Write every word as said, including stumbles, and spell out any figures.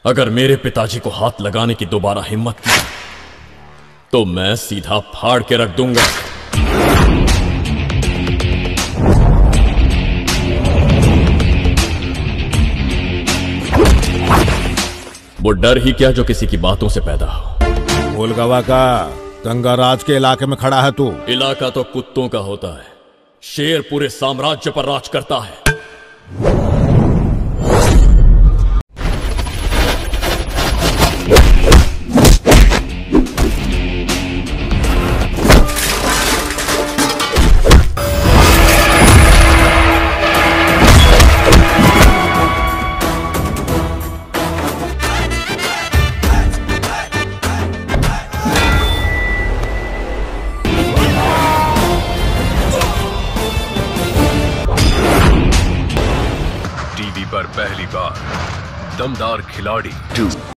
अगर मेरे पिताजी को हाथ लगाने की दोबारा हिम्मत की तो मैं सीधा फाड़ के रख दूंगा। वो डर ही क्या जो किसी की बातों से पैदा हो। भूलगवा का गंगाराज के इलाके में खड़ा है तू। इलाका तो कुत्तों का होता है, शेर पूरे साम्राज्य पर राज करता है। टीवी पर पहली बार दमदार खिलाड़ी टू।